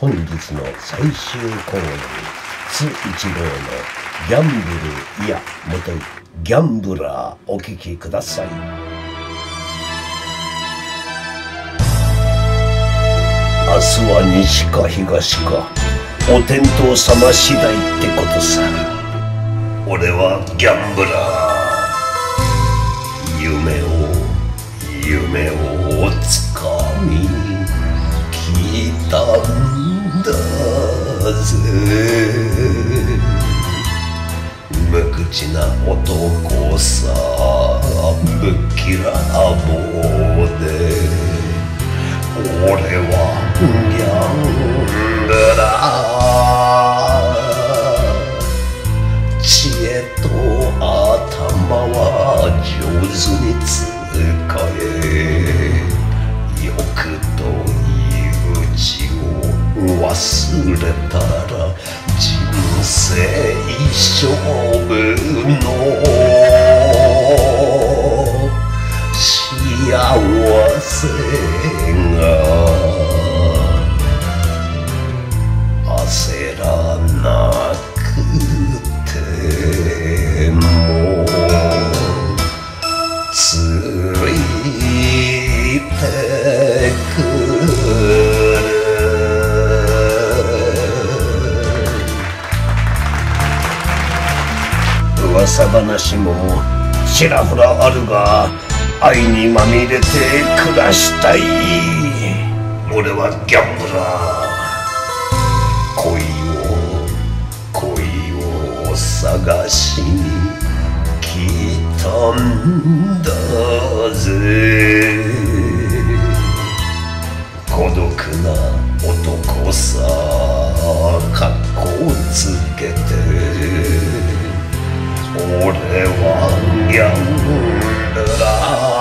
本日の最終公演、津一郎のギャンブル、いやもといギャンブラー、お聴きください。明日は西か東か、お天道様次第ってことさ。俺はギャンブラー、夢をつかみ来たんだぜ。無口な男さ、ぶっきらぼうで、俺はギャンブラー。知恵と頭は上手に使え、欲という字を忘れたら人生勝負の幸せが焦らなくてもついてくる。噂話もちらほらあるが、愛にまみれて暮らしたい。俺はギャンブラー。恋を探しに来たんだぜ。孤独な男さ、かっこつけて、俺はギャンブラ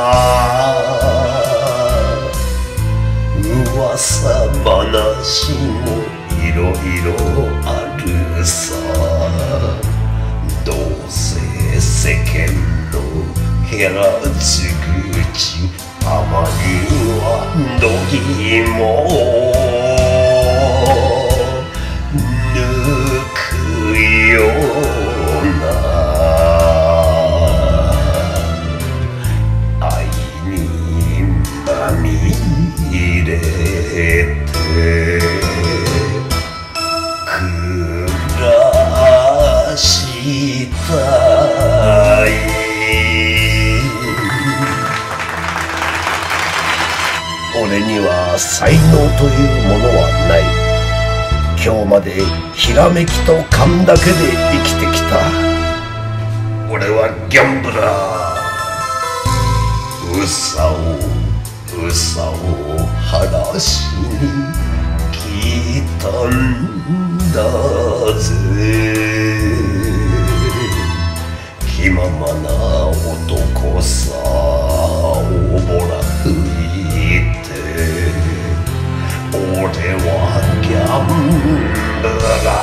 ー。噂話もいろいろあるさ。どうせ世間のへらつ口、あまりはどぎも抜くような愛にまみれて暮らしたい。俺には才能というものはない。今日までひらめきと勘だけで生きてきた。俺はギャンブラー。うさを晴らしに来たんだぜ。気ままな男さ、おぼら吹いて、俺はギャンブラ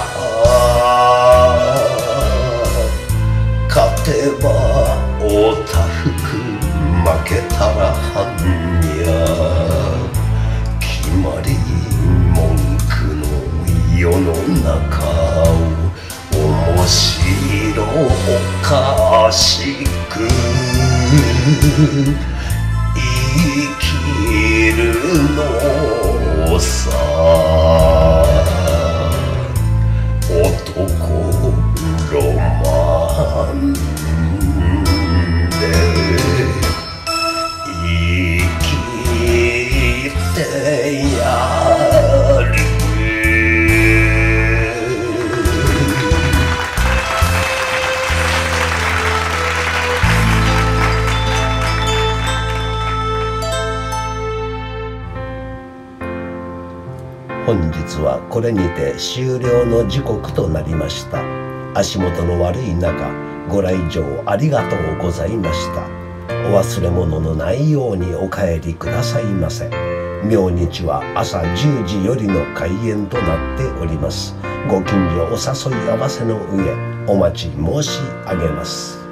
ー。勝てばおたふく、負けたら般若。決まり文句の世の中を面白おかしく生きるのさ。男ロマンで生きてやる。本日はこれにて終了の時刻となりました。足元の悪い中、ご来場ありがとうございました。お忘れ物のないようにお帰りくださいませ。明日は朝10時よりの開演となっております。ご近所お誘い合わせの上、お待ち申し上げます。